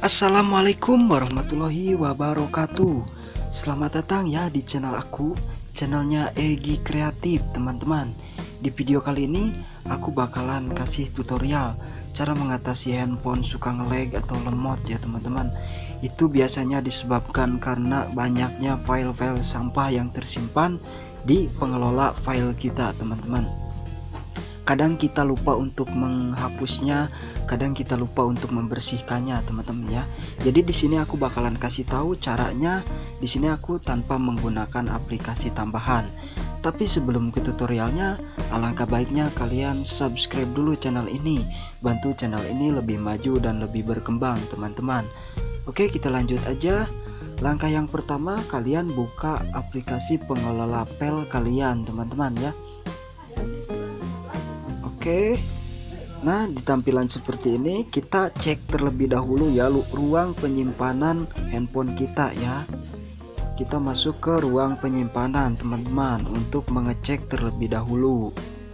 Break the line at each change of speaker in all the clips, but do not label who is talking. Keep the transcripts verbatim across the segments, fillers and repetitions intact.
Assalamualaikum warahmatullahi wabarakatuh. Selamat datang ya di channel aku, channelnya Egi Kreatif teman-teman. Di video kali ini aku bakalan kasih tutorial cara mengatasi handphone suka nge-lag atau lemot ya teman-teman. Itu biasanya disebabkan karena banyaknya file-file sampah yang tersimpan di pengelola file kita teman-teman. Kadang kita lupa untuk menghapusnya, kadang kita lupa untuk membersihkannya, teman-teman ya. Jadi di sini aku bakalan kasih tahu caranya. Di sini aku tanpa menggunakan aplikasi tambahan. Tapi sebelum ke tutorialnya, alangkah baiknya kalian subscribe dulu channel ini. Bantu channel ini lebih maju dan lebih berkembang, teman-teman. Oke, kita lanjut aja. Langkah yang pertama, kalian buka aplikasi pengelola file kalian, teman-teman ya. Oke, nah di tampilan seperti ini kita cek terlebih dahulu ya ruang penyimpanan handphone kita ya. Kita masuk ke ruang penyimpanan teman-teman untuk mengecek terlebih dahulu.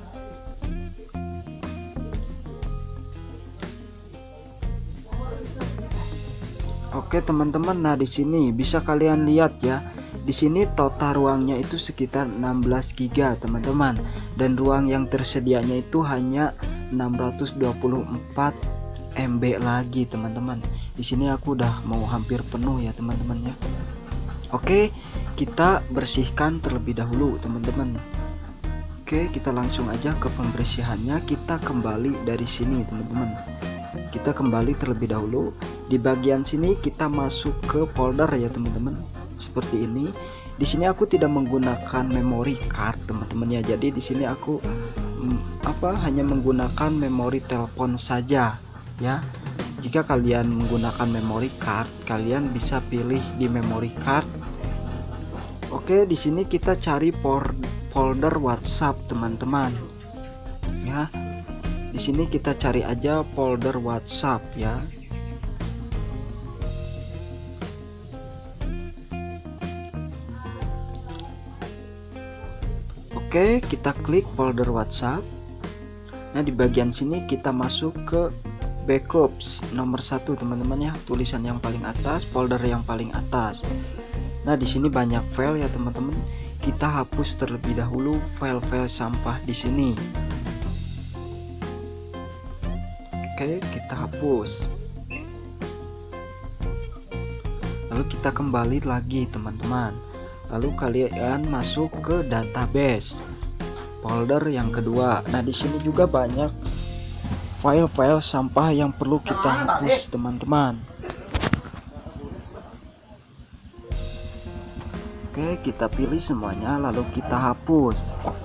Oke teman-teman, nah di sini bisa kalian lihat ya. Di sini total ruangnya itu sekitar enam belas giga teman-teman, dan ruang yang tersedianya itu hanya enam ratus dua puluh empat M B lagi teman-teman. Di sini aku udah mau hampir penuh ya teman-teman ya. Oke, kita bersihkan terlebih dahulu teman-teman. Oke, kita langsung aja ke pembersihannya. Kita kembali dari sini teman-teman. Kita kembali terlebih dahulu. Di bagian sini kita masuk ke folder ya teman-teman. Seperti ini. Di sini aku tidak menggunakan memory card teman-teman ya. Jadi di sini aku mm, apa hanya menggunakan memori telepon saja ya. Jika kalian menggunakan memory card, kalian bisa pilih di memory card. Oke, di sini kita cari folder WhatsApp teman-teman. Ya. Di sini kita cari aja folder WhatsApp ya. Oke, kita klik folder WhatsApp. Nah, di bagian sini kita masuk ke backups nomor satu teman-teman ya, tulisan yang paling atas, folder yang paling atas. Nah, di sini banyak file ya teman-teman. Kita hapus terlebih dahulu file-file sampah di sini. Oke, kita hapus. Lalu kita kembali lagi teman-teman. Lalu kalian masuk ke database folder yang kedua. Nah, di sini juga banyak file-file sampah yang perlu kita hapus, teman-teman. Oke, kita pilih semuanya lalu kita hapus.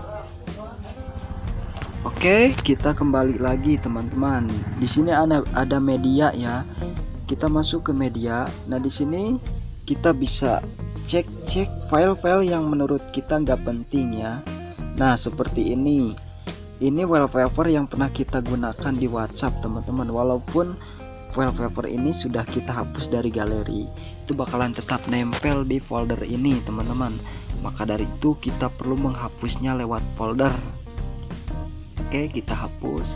Oke, kita kembali lagi, teman-teman. Di sini ada ada media ya. Kita masuk ke media. Nah, di sini kita bisa cek-cek file-file yang menurut kita nggak penting ya. Nah, seperti ini. Ini wallpaper yang pernah kita gunakan di WhatsApp teman-teman. Walaupun wallpaper ini sudah kita hapus dari galeri, itu bakalan tetap nempel di folder ini teman-teman. Maka dari itu kita perlu menghapusnya lewat folder. Oke, kita hapus.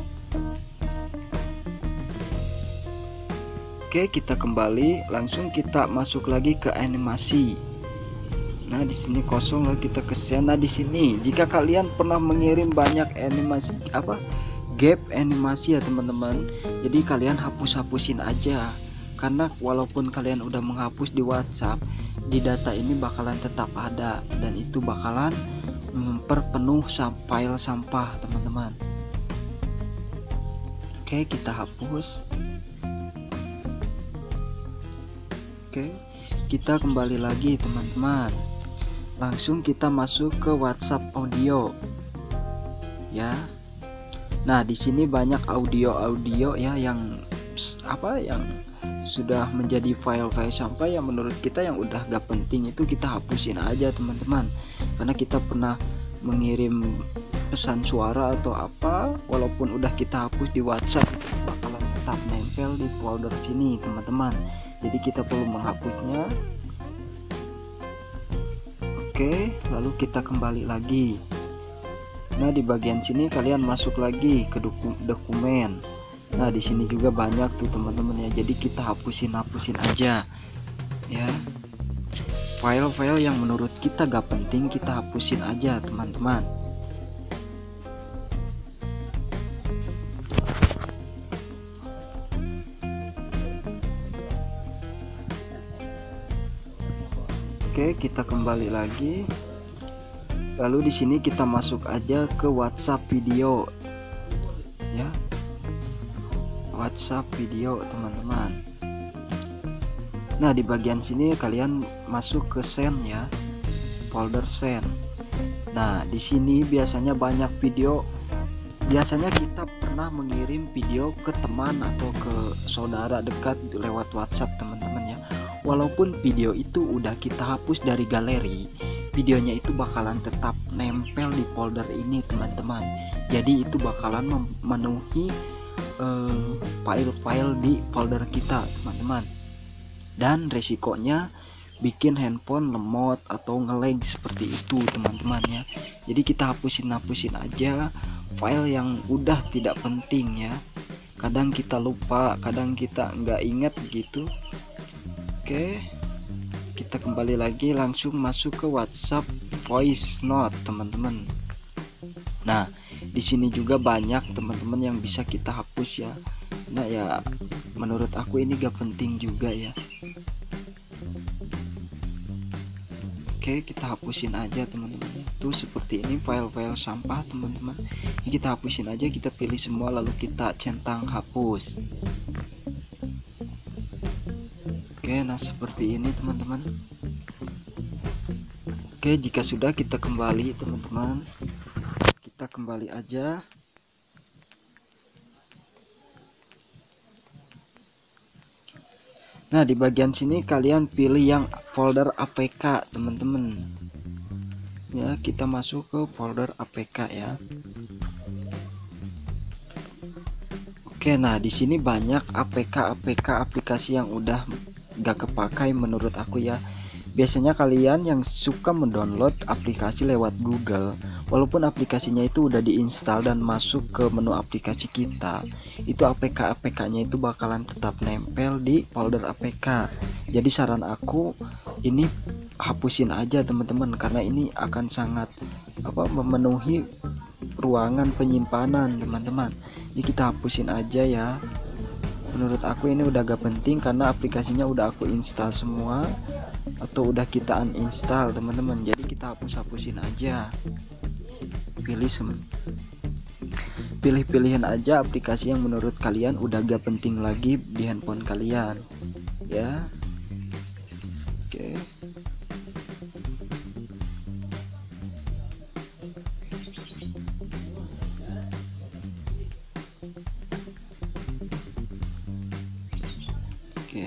Oke, kita kembali, langsung kita masuk lagi ke animasi. Nah, di sini kosong lalu kita ke send. Nah, di sini jika kalian pernah mengirim banyak animasi apa gap animasi ya teman-teman, jadi kalian hapus-hapusin aja, karena walaupun kalian udah menghapus di WhatsApp, di data ini bakalan tetap ada dan itu bakalan memperpenuh file sampah teman-teman. Oke, kita hapus. Oke, kita kembali lagi teman-teman. Langsung kita masuk ke WhatsApp audio ya. Nah, di sini banyak audio-audio ya yang apa yang sudah menjadi file-file sampah yang menurut kita yang udah gak penting, itu kita hapusin aja teman-teman. Karena kita pernah mengirim pesan suara atau apa, walaupun udah kita hapus di WhatsApp, bakalan tetap nempel di folder sini teman-teman. Jadi kita perlu menghapusnya. Oke, lalu kita kembali lagi. Nah, di bagian sini kalian masuk lagi ke doku dokumen. Nah di sini juga banyak tuh teman-teman ya, jadi kita hapusin hapusin aja ya. File-file yang menurut kita gak penting kita hapusin aja teman-teman. Oke, kita kembali lagi. Lalu di sini kita masuk aja ke WhatsApp video ya. WhatsApp video teman-teman. Nah, di bagian sini kalian masuk ke send ya. Folder send. Nah, di sini biasanya banyak video. Biasanya kita pernah mengirim video ke teman atau ke saudara dekat lewat WhatsApp teman-teman ya. Walaupun video itu udah kita hapus dari galeri, videonya itu bakalan tetap nempel di folder ini teman-teman. Jadi itu bakalan memenuhi file-file uh, di folder kita teman-teman. Dan resikonya bikin handphone lemot atau nge-lag seperti itu teman-teman ya. Jadi kita hapusin-hapusin aja file yang udah tidak penting ya. Kadang kita lupa, kadang kita nggak inget gitu. Oke, kita kembali lagi langsung masuk ke WhatsApp voice note teman-teman. Nah, di sini juga banyak teman-teman yang bisa kita hapus ya. Nah ya, menurut aku ini gak penting juga ya. Oke, kita hapusin aja teman-teman. Tuh seperti ini file-file sampah teman-teman. Ini kita hapusin aja, kita pilih semua lalu kita centang hapus. Oke, nah seperti ini teman-teman. Oke, jika sudah kita kembali teman-teman. Kita kembali aja. Nah, di bagian sini kalian pilih yang folder A P K teman-teman. Ya, kita masuk ke folder A P K ya. Oke, nah di sini banyak A P K A P K aplikasi yang udah gak kepakai menurut aku ya. Biasanya kalian yang suka mendownload aplikasi lewat Google, walaupun aplikasinya itu udah diinstal dan masuk ke menu aplikasi kita, itu A P K A P K-nya itu bakalan tetap nempel di folder A P K. Jadi saran aku ini hapusin aja teman-teman, karena ini akan sangat apa memenuhi ruangan penyimpanan teman-teman. Jadi kita hapusin aja ya. Menurut aku ini udah gak penting karena aplikasinya udah aku install semua atau udah kita uninstall teman-teman. Jadi kita hapus-hapusin aja. Pilih sem pilih-pilihan aja aplikasi yang menurut kalian udah gak penting lagi di handphone kalian ya. Oke. Oke.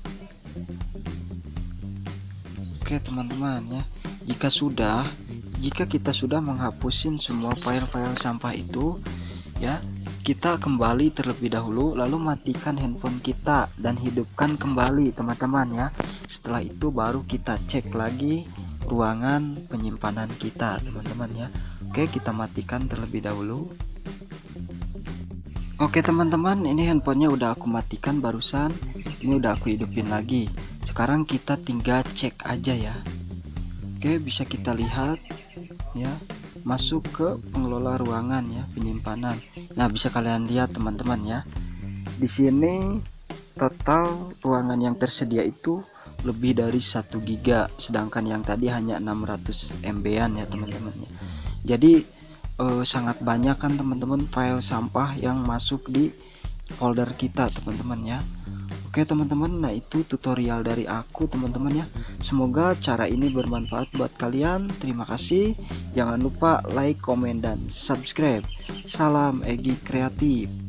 Oke teman-teman ya, jika sudah jika kita sudah menghapusin semua file-file sampah itu ya, kita kembali terlebih dahulu lalu matikan handphone kita dan hidupkan kembali teman-teman ya. Setelah itu baru kita cek lagi ruangan penyimpanan kita teman-teman ya. Oke, kita matikan terlebih dahulu. Oke teman-teman, ini handphonenya udah aku matikan barusan. Ini udah aku hidupin lagi. Sekarang kita tinggal cek aja ya. Oke, bisa kita lihat ya, masuk ke pengelola ruangan ya, penyimpanan. Nah, bisa kalian lihat teman-teman ya. Di sini total ruangan yang tersedia itu lebih dari satu giga, sedangkan yang tadi hanya enam ratus M B-an ya teman-teman ya. Jadi eh, sangat banyak kan teman-teman file sampah yang masuk di folder kita teman-teman ya. Oke teman-teman, nah itu tutorial dari aku teman-teman ya. Semoga cara ini bermanfaat buat kalian. Terima kasih. Jangan lupa like, komen, dan subscribe. Salam Egi Kreatif.